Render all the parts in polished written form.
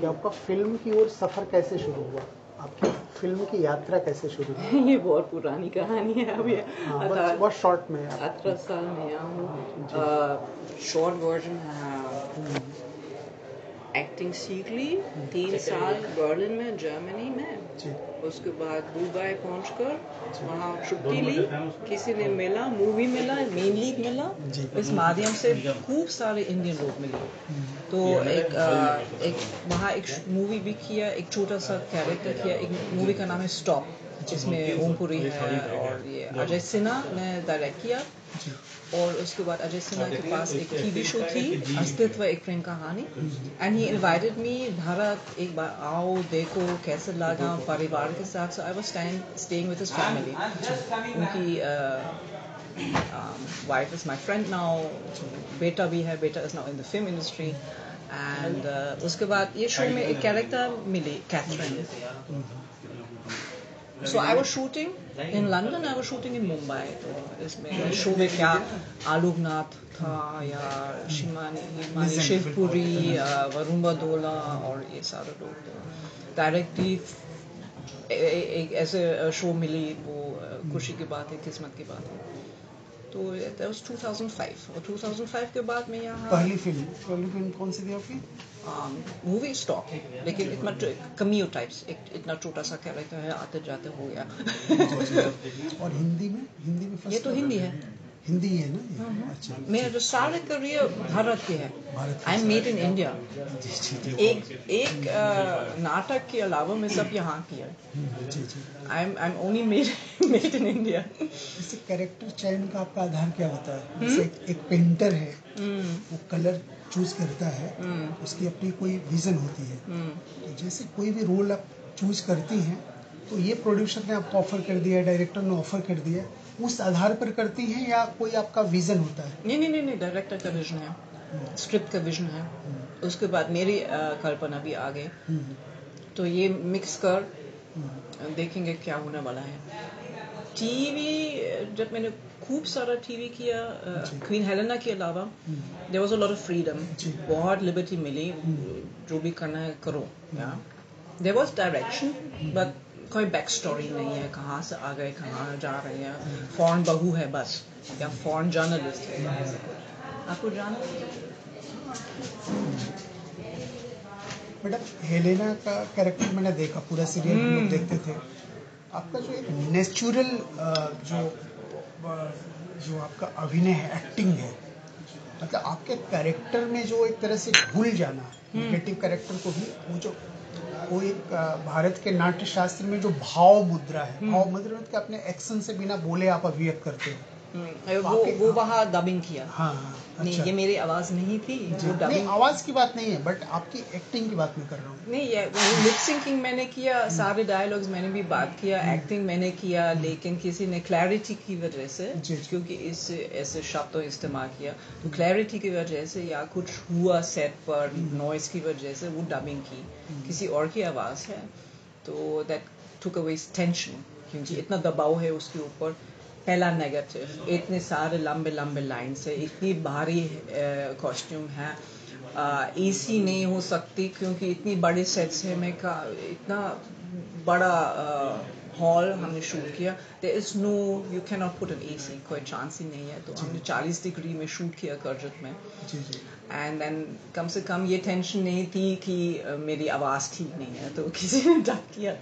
कि आपका फिल्म की ओर सफर कैसे शुरू हुआ, आपकी फिल्म की यात्रा कैसे शुरू हुई? ये बहुत पुरानी कहानी है। अभी हाँ, बहुत शॉर्ट में 18 साल में आया हूँ। शॉर्ट वर्जन है, एक्टिंग सीख ली 3 साल बर्लिन में, जर्मनी में। उसके बाद दुबई पहुंचकर वहाँ छुट्टी ली, किसी ने मिला, मूवी मिला, मेन लीड मिला, इस माध्यम से खूब सारे इंडियन लोग मिले। तो एक वहाँ एक मूवी भी किया, एक छोटा सा कैरेक्टर किया। एक मूवी का नाम है स्टॉप, जिसमें ओम पुरी है और ये अजय सिन्हा ने डायरेक्ट किया। और उसके बाद अजय सिन्हा के पास एक टीवी शो थी, अस्तित्व एक प्रेम कहानी, and he invited me, Bharat एक बार आओ देखो कैसे लगा परिवार के साथ। So I was staying with his family. उनकी wife is my friend now, बेटा भी है, बेटा is now in the film industry. And उसके बाद ये शो में एक कैरेक्टर मिली, Catherine. So I was shooting in London, I was shooting in Mumbai. तो इसमें शो में क्या आलोकनाथ था या शिमानी शिवपुरी, वरुण बदोला और ये सारे लोग। तो डायरेक्टली एक ऐसे शो मिली, वो खुशी की बात है, किस्मत की बात है। तो that was 2005 और 2005 के बाद मैं यहाँ पहली फिल्म कौन सी थी आपकी? मूवी स्टॉप, लेकिन इतना कमियो टाइप्स, इतना छोटा सा कैरेक्टर है, आते जाते हो गया। और हिंदी में ये तो हिंदी है, हिंदी है ना? अच्छा। मेरा जो सारे करियर भारत के है। I am made in India. एक नाटक के अलावा मैं सब यहाँ किया। I am only made in India. जैसे कैरेक्टर चयन का आपका आधार क्या होता है? जैसे एक पेंटर है, वो कलर चूज करता है, उसकी अपनी कोई विजन होती है। तो जैसे कोई भी रोल आप चूज करती हैं, तो ये प्रोड्यूसर ने आपको ऑफर कर दिया, डायरेक्टर ने ऑफर कर दिया, उस आधार पर करती हैं या कोई आपका विजन होता है? नहीं, डायरेक्टर का विजन है, स्क्रिप्ट का विजन है, उसके बाद मेरी कल्पना भी आ गई, तो ये मिक्स कर देखेंगे क्या होने वाला है। टीवी, जब मैंने खूब सारा टीवी किया, क्वीन हेलेना के अलावा, there was a lot of freedom, बहुत लिबर्टी मिली, जो भी करना है करो। देयर वाज डायरेक्शन, बट कोई बैक स्टोरी नहीं है, कहाँ से आ गए, कहाँ जा रहे हैं, फॉरेन बहू है बस, या फॉरेन जर्नलिस्ट है, ऐसा कुछ आपको जाना। बेटा, हेलेना का कैरेक्टर मैंने देखा, पूरा सीरियल हम लोग देखते थे। आपका जो एक नेचुरल जो आपका अभिनय है, एक्टिंग है, मतलब आपके कैरेक्टर में जो एक तरह से घुल जाना, नेगेटिव कैरेक्टर को भी, वो एक भारत के नाट्य शास्त्र में जो भाव मुद्रा है, भाव मुद्रा मतलब अपने एक्शन से बिना बोले आप अभिव्यक्त करते हो। वो वहाँ डबिंग किया। हाँ, नहीं, अच्छा। ये मेरी आवाज नहीं थी, वो डबिंग। नहीं, आवाज की बात नहीं है, बट आपकी एक्टिंग की बात मैं कर रहा हूँ। नहीं, लिप सिंकिंग मैंने किया, सारे डायलॉग्स मैंने भी बात किया, एक्टिंग मैंने किया, लेकिन किसी ने क्लैरिटी की वजह से, क्योंकि इस ऐसे शब्द तो इस्तेमाल किया, तो क्लैरिटी की वजह से या कुछ हुआ सेट पर नॉइस की वजह से वो डबिंग की, किसी और की आवाज है, तो दैट टुक अवे टेंशन, क्योंकि इतना दबाव है उसके ऊपर। पहला नेगेटिव, इतने सारे लंबे लंबे लाइन से, इतनी भारी कॉस्ट्यूम है, एसी नहीं हो सकती क्योंकि इतनी बड़ी सेट्स है, मैं का इतना बड़ा हॉल हमने शूट किया, there is no, you can not put an AC, कोई चांस ही नहीं है। तो हमने 40 डिग्री में शूट किया करजत में, एंड देन कम से कम ये टेंशन नहीं थी कि मेरी आवाज़ ठीक नहीं है, तो किसी ने डब किया।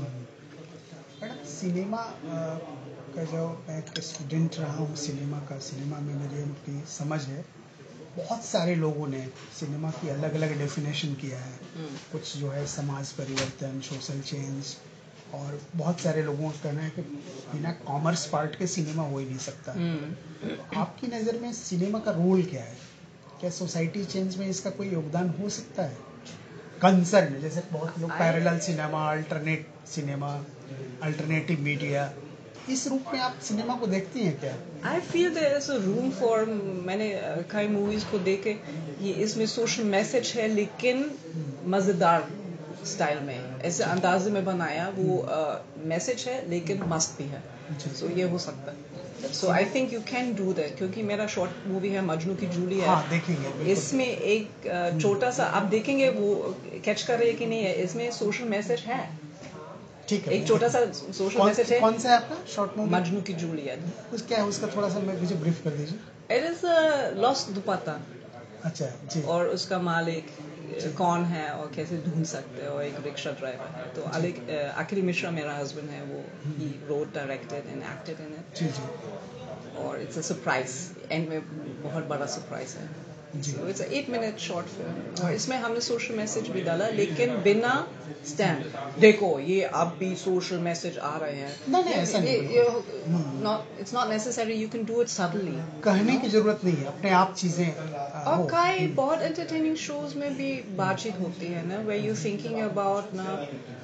सिनेमा का जो मैं एक स्टूडेंट रहा हूँ सिनेमा में मेरी उनकी समझ है, बहुत सारे लोगों ने सिनेमा की अलग अलग डेफिनेशन किया है। कुछ जो है समाज परिवर्तन, सोशल चेंज, और बहुत सारे लोगों का कहना है कि बिना कॉमर्स पार्ट के सिनेमा हो ही नहीं सकता। तो आपकी नज़र में सिनेमा का रोल क्या है? क्या सोसाइटी चेंज में इसका कोई योगदान हो सकता है? कंसर्न, जैसे बहुत लोग parallel cinema, alternate cinema, alternative media, इस रूप में आप सिनेमा को देखती हैं क्या? I feel there is a room for, मैंने कई मूवीज को देखे, ये इसमें सोशल मैसेज है लेकिन मज़ेदार स्टाइल में, ऐसे अंदाजे में बनाया, वो मैसेज है लेकिन मस्त भी है, सो ये हो सकता है। So I think you can do that, क्योंकि मेरा शॉर्ट मूवी है मजनू की जूली है। हाँ, देखेंगे बिल्कुल। इसमें एक छोटा सा आप देखेंगे वो कैच कर रहे हैं कि नहीं है, इसमें सोशल मैसेज है। ठीक है, एक छोटा सा सोशल मैसेज है। कौन सा है आपका शॉर्ट मूवी? मजनू की जूलियट। क्या है उसका, थोड़ा सा मुझे ब्रीफ कर दीजिए। It is lost dupatta. अच्छा जी। और उसका मालिक कौन है और कैसे ढूंढ सकते हैं, और एक रिक्शा ड्राइवर है। तो अखिल मिश्रा मेरा हस्बैंड है, वो he wrote, directed and acted in it. जी जी। और इट्स अ सरप्राइज, एंड में बहुत बड़ा सरप्राइज है। So it's a 8-minute short film, और इसमें हमने सोशल मैसेज भी डाला, लेकिन बिना स्टैंड देखो ये अब भी सोशल मैसेज आ रहे हैं। नहीं ऐसा नहीं, it's not necessary, you can do it subtly। कहने की जरूरत नहीं है, अपने आप चीजें। और कई बहुत एंटरटेनिंग शोज में भी बातचीत होती है ना, where you thinking about ना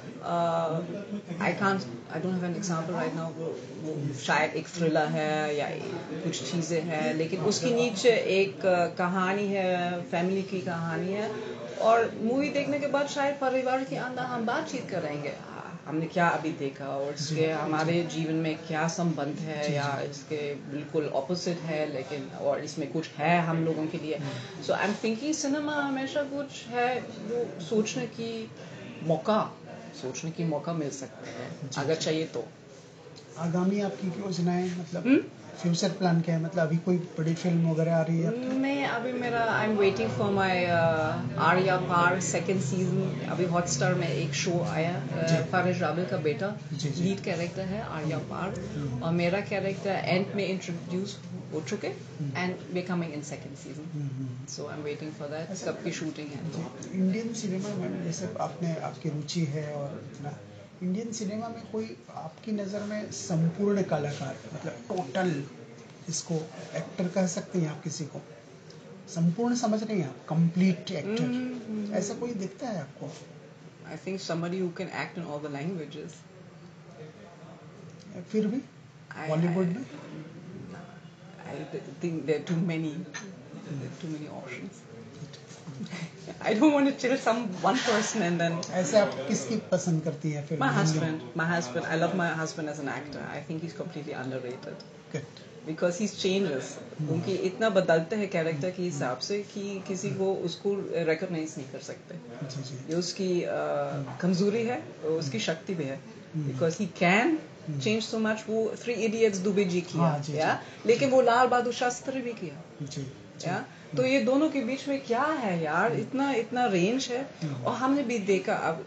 I don't have an example right now, वो शायद एक थ्रिलर है या कुछ चीजें हैं, लेकिन उसके नीचे एक कहानी है, फैमिली की कहानी है, और मूवी देखने के बाद शायद परिवार के अंदर हम बातचीत करेंगे, हमने क्या अभी देखा और इसके हमारे जीवन में क्या संबंध है, या इसके बिल्कुल ऑपोजिट है, लेकिन और इसमें कुछ है हम लोगों के लिए। So I am thinking cinema हमेशा कुछ है वो सोचने की मौका मिल सकता है, अगर चाहिए तो। आगामी आपकी योजनाएं, मतलब फ्यूचर प्लान क्या है, मतलब अभी कोई बड़ी फिल्म वगैरह आ रही है? मैं अभी मेरा I am waiting for my Aarya पार सेकंड सीजन। अभी हॉटस्टार में एक शो आया, फारिश राबिल का बेटा लीड कैरेक्टर है आर्या पार, और मेरा कैरेक्टर एंड में इंट्रोड्यूस हो चुके, एंड वे coming in second season. So I am waiting for that. सबकी शूटिंग है। इंडियन सिनेमा में जैसे आपकी रुचि है, और ना इंडियन सिनेमा में कोई आपकी नज़र में संपूर्ण कलाकार, मतलब टोटल, इसको एक्टर कह सकते हैं आप किसी को, संपूर्ण समझ रहे हैं आप, कंप्लीट एक्टर, ऐसा कोई दिखता है आपको? I think somebody who can act in all the languages। फिर भी बॉलीवुड में I think there are too many options। I don't want to tell one person and then। ऐसे आप किसकी पसंद करती हैं फिर? My husband, I love my husband as an actor। I think he's completely underrated। Good। Because he changes। उनकी इतना बदलते हैं कैरेक्टर के हिसाब से कि किसी को उसको रिकॉग्नाइज नहीं कर सकते। ये उसकी कमजोरी है, उसकी शक्ति भी है। Because he can change so much। वो 3 Idiots दुबे जी किया, लेकिन वो लाल बहादुर शास्त्री भी किया। तो ये दोनों के बीच में क्या है यार, इतना रेंज है। और हमने भी देखा अब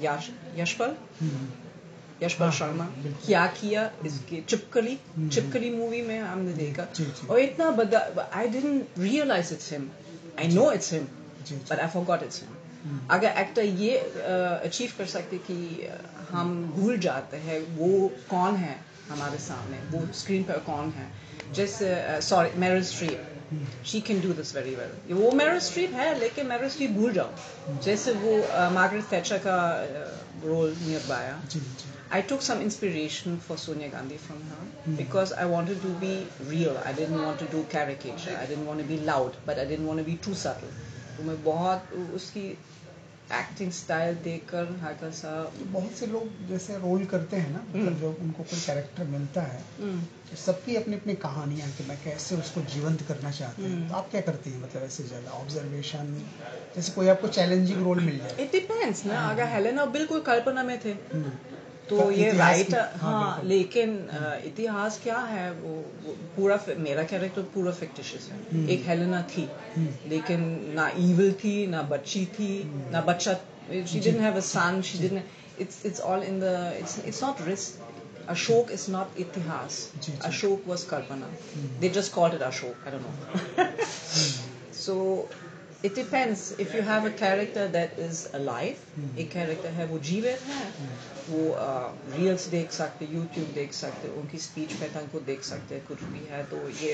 यशपाल शर्मा क्या किया इसके चिपकली मूवी में हमने देखा, और इतना बड़ा, I didn't realise it's him, I know it's him, but I forgot it's him. अगर एक्टर ये अचीव कर सकते कि हम भूल जाते हैं वो कौन है हमारे सामने, वो स्क्रीन पर कौन है, जैसे Meryl Streep, she can do this very well. वो मेरिल स्ट्रीप है, लेकिन मेरिल स्ट्रीप भूल जाओ, जैसे वो मार्गरेट थैचर का रोल निभाया। I took some inspiration for Sonia Gandhi from her because I wanted to be real. I didn't want to do caricature. I didn't want to be loud, but I didn't want to be too subtle. तो मैं बहुत उसकी acting style देखकर हल्का सा, बहुत से लोग जैसे रोल करते हैं ना, मतलब जब उनको कोई कैरेक्टर मिलता है, तो सबकी अपनी अपनी कहानियां कि मैं कैसे उसको जीवंत करना चाहते हैं। तो आप क्या करती हैं, मतलब ऐसे ज़्यादा ऑब्जर्वेशन, जैसे कोई आपको चैलेंजिंग रोल मिल जाए? इट डिपेंड्स ना। अगर हेलेना बिल्कुल कल्पना में थे तो ये राइटर, हाँ, लेकिन इतिहास क्या है, वो पूरा, मेरा कैरेक्टर पूरा फिक्टिशियस है। एक हेलेना थी, लेकिन ना इविल थी, ना बच्ची थी, ना बच्चा, she didn't have a son, she didn't, it's all in the, it's not risk। Ashok is not itihas, Ashok was Kalpana, they just called it Ashok, I don't know। So it depends, if you have a character that is alive, एक character है वो जीवित है, वो reels देख सकते, YouTube देख सकते, उनकी स्पीच पैटर्न को देख सकते, कुछ भी है तो ये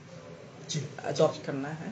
अडॉप्ट करना है।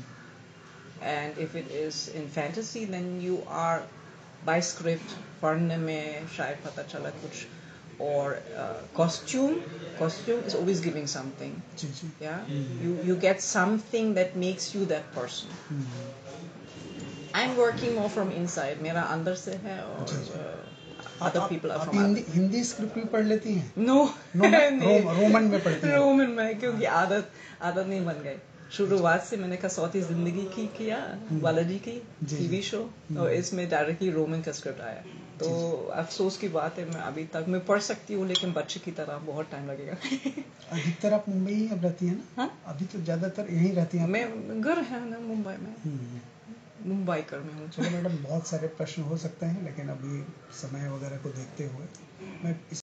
And if it is in fantasy then you are by script पढ़ने में शायद पता चला कुछ, और costume is always giving something। Yeah, you get something that makes you that person। I'm working more from inside, मेरा अंदर से है, और other people are आप from other. हिंदी स्क्रिप्ट भी पढ़ लेती हैं? No, रोमन में पढ़ती हैं? रोमन में, क्योंकि आदत नहीं बन गई। शुरुआत से मैंने कसौती जिंदगी की किया, बालाजी की टीवी शो, और इसमें डायरेक्टली रोमन का स्क्रिप्ट आया। तो अफसोस की बात है, मैं अभी तक मैं पढ़ सकती हूँ, लेकिन बच्चे की तरह बहुत टाइम लगेगा। अधिकतर आप मुंबई ही अब रहती हैं ना? हाँ? अभी तो ज्यादातर यहीं रहती हैं? मैं घर है ना मुंबई में, मुंबई कर में हूँ। चलो मैडम, बहुत सारे प्रश्न हो सकते हैं, लेकिन अभी समय वगैरह को देखते हुए मैं